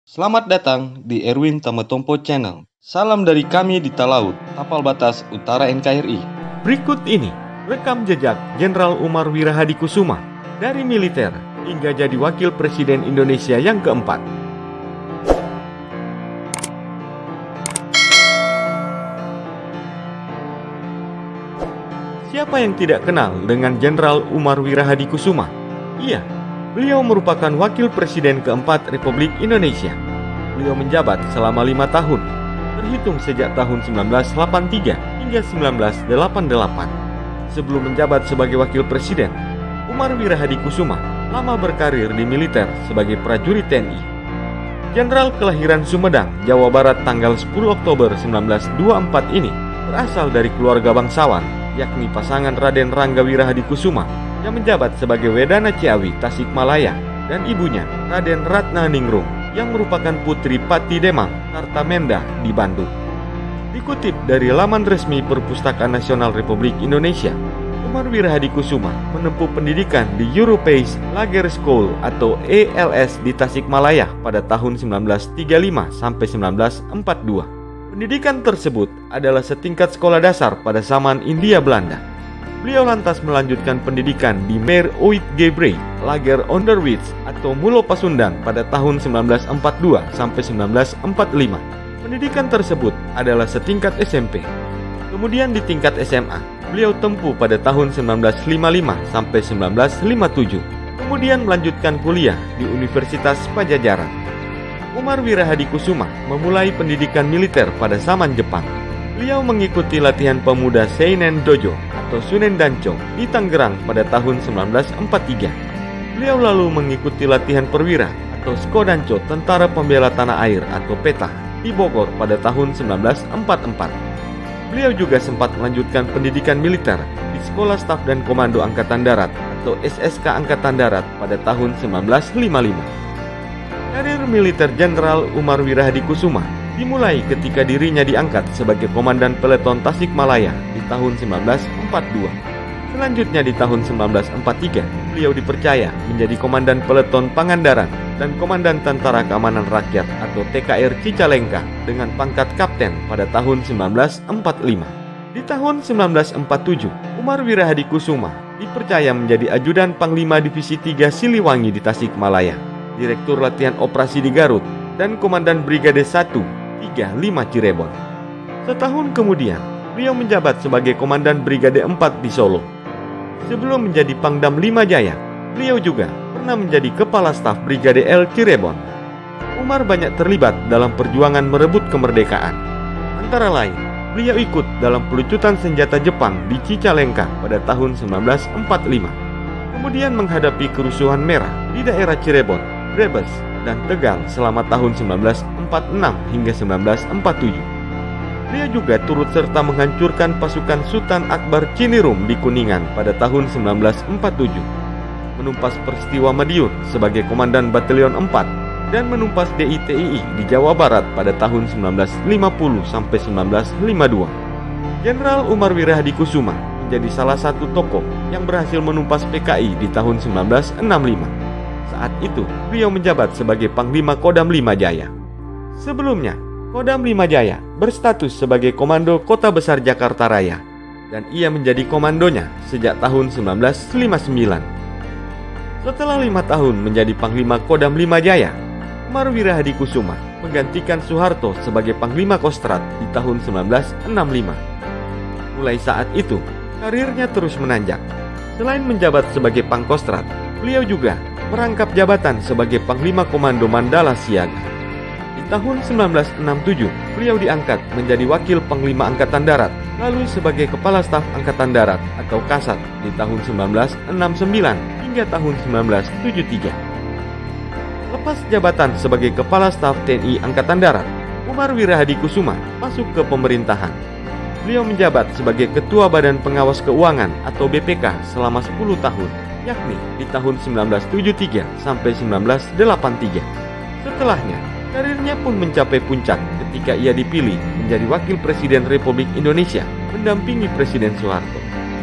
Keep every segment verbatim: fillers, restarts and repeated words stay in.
Selamat datang di Erwin Tametompo Channel. Salam dari kami di Talaut, Tapal Batas Utara N K R I. Berikut ini rekam jejak Jenderal Umar Wirahadikusuma dari militer hingga jadi wakil presiden Indonesia yang keempat. Siapa yang tidak kenal dengan Jenderal Umar Wirahadikusuma? Iya, beliau merupakan wakil presiden keempat Republik Indonesia. Beliau menjabat selama lima tahun, terhitung sejak tahun seribu sembilan ratus delapan puluh tiga hingga seribu sembilan ratus delapan puluh delapan. Sebelum menjabat sebagai wakil presiden, Umar Wirahadikusuma lama berkarir di militer sebagai prajurit T N I. Jenderal kelahiran Sumedang, Jawa Barat tanggal sepuluh Oktober seribu sembilan ratus dua puluh empat ini berasal dari keluarga bangsawan, yakni pasangan Raden Rangga Wirahadikusuma yang menjabat sebagai Wedana Ciawi, Tasikmalaya, dan ibunya Raden Ratna Ningrum yang merupakan putri Pati Demang, Tartamenda di Bandung. Dikutip dari laman resmi Perpustakaan Nasional Republik Indonesia, Umar Wirahadikusuma menempuh pendidikan di Europees Lager School atau E L S di Tasikmalaya pada tahun seribu sembilan ratus tiga puluh lima sampai seribu sembilan ratus empat puluh dua. Pendidikan tersebut adalah setingkat sekolah dasar pada zaman Hindia Belanda. Beliau lantas melanjutkan pendidikan di Meir Uitgebrei Lager Onderwijs atau Mulo Pasundan pada tahun seribu sembilan ratus empat puluh dua sampai seribu sembilan ratus empat puluh lima. Pendidikan tersebut adalah setingkat S M P. Kemudian di tingkat S M A, beliau tempuh pada tahun seribu sembilan ratus lima puluh lima sampai seribu sembilan ratus lima puluh tujuh. Kemudian melanjutkan kuliah di Universitas Pajajaran. Umar Wirahadikusuma memulai pendidikan militer pada zaman Jepang. Beliau mengikuti latihan pemuda Seinen Dojo atau Sunen Dancho di Tangerang pada tahun seribu sembilan ratus empat puluh tiga. Beliau lalu mengikuti latihan perwira atau Skodancho Tentara Pembela Tanah Air atau PETA di Bogor pada tahun seribu sembilan ratus empat puluh empat. Beliau juga sempat melanjutkan pendidikan militer di Sekolah Staf dan Komando Angkatan Darat atau S S K Angkatan Darat pada tahun seribu sembilan ratus lima puluh lima. Karir militer Jenderal Umar Wirahadikusuma dimulai ketika dirinya diangkat sebagai Komandan Peleton Tasikmalaya di tahun seribu sembilan ratus empat puluh dua. Selanjutnya di tahun seribu sembilan ratus empat puluh tiga, beliau dipercaya menjadi Komandan Peleton Pangandaran dan Komandan Tentara Keamanan Rakyat atau T K R Cicalengka dengan pangkat Kapten pada tahun seribu sembilan ratus empat puluh lima. Di tahun seribu sembilan ratus empat puluh tujuh, Umar Wirahadikusuma dipercaya menjadi Ajudan Panglima Divisi tiga Siliwangi di Tasikmalaya, Direktur Latihan Operasi di Garut, dan Komandan Brigade satu tiga lima Cirebon. Setahun kemudian, beliau menjabat sebagai Komandan Brigade empat di Solo. Sebelum menjadi Pangdam lima Jaya, beliau juga pernah menjadi Kepala Staf Brigade L Cirebon. Umar banyak terlibat dalam perjuangan merebut kemerdekaan. Antara lain, beliau ikut dalam pelucutan senjata Jepang di Cicalengka pada tahun seribu sembilan ratus empat puluh lima. Kemudian menghadapi kerusuhan merah di daerah Cirebon, Brebes, dan Tegal selama tahun seribu sembilan ratus empat puluh enam hingga seribu sembilan ratus empat puluh tujuh. Beliau juga turut serta menghancurkan pasukan Sultan Akbar Cinirum di Kuningan pada tahun seribu sembilan ratus empat puluh tujuh, menumpas peristiwa Madiun sebagai Komandan Batalion empat, dan menumpas D I T I I di Jawa Barat pada tahun seribu sembilan ratus lima puluh sampai seribu sembilan ratus lima puluh dua. Jenderal Umar Wirahadikusuma menjadi salah satu tokoh yang berhasil menumpas P K I di tahun seribu sembilan ratus enam puluh lima. Saat itu, beliau menjabat sebagai Panglima Kodam lima Jaya. Sebelumnya, Kodam lima Jaya berstatus sebagai Komando Kota Besar Jakarta Raya, dan ia menjadi komandonya sejak tahun seribu sembilan ratus lima puluh sembilan. Setelah lima tahun menjadi Panglima Kodam lima Jaya, Umar Wirahadikusuma menggantikan Soeharto sebagai Panglima Kostrat di tahun seribu sembilan ratus enam puluh lima. Mulai saat itu, karirnya terus menanjak. Selain menjabat sebagai Pangkostrat, beliau juga merangkap jabatan sebagai Panglima Komando Mandala Siaga. Di tahun seribu sembilan ratus enam puluh tujuh, beliau diangkat menjadi Wakil Panglima Angkatan Darat, lalu sebagai Kepala Staf Angkatan Darat atau Kasat di tahun seribu sembilan ratus enam puluh sembilan hingga tahun seribu sembilan ratus tujuh puluh tiga. Lepas jabatan sebagai Kepala Staf T N I Angkatan Darat, Umar Wirahadikusuma masuk ke pemerintahan. Beliau menjabat sebagai Ketua Badan Pengawas Keuangan atau B P K selama sepuluh tahun, yakni di tahun seribu sembilan ratus tujuh puluh tiga sampai seribu sembilan ratus delapan puluh tiga. Setelahnya, karirnya pun mencapai puncak ketika ia dipilih menjadi Wakil Presiden Republik Indonesia mendampingi Presiden Soeharto.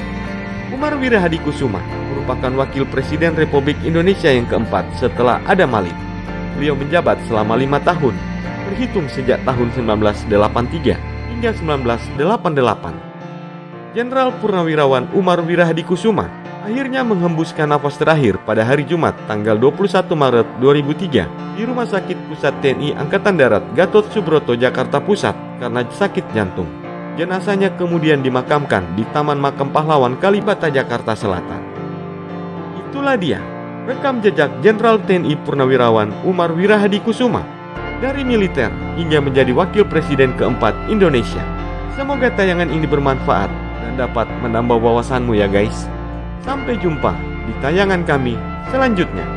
Umar Wirahadikusuma merupakan Wakil Presiden Republik Indonesia yang keempat setelah Adam Malik. beliau menjabat selama lima tahun, terhitung sejak tahun seribu sembilan ratus delapan puluh tiga hingga seribu sembilan ratus delapan puluh delapan. Jenderal Purnawirawan Umar Wirahadikusuma akhirnya menghembuskan nafas terakhir pada hari Jumat tanggal dua puluh satu Maret dua ribu tiga di Rumah Sakit Pusat T N I Angkatan Darat Gatot Subroto, Jakarta Pusat karena sakit jantung. Jenazahnya kemudian dimakamkan di Taman Makam Pahlawan Kalibata, Jakarta Selatan. Itulah dia, rekam jejak Jenderal T N I Purnawirawan Umar Wirahadikusuma dari militer hingga menjadi wakil presiden keempat Indonesia. Semoga tayangan ini bermanfaat dan dapat menambah wawasanmu ya guys. Sampai jumpa di tayangan kami selanjutnya.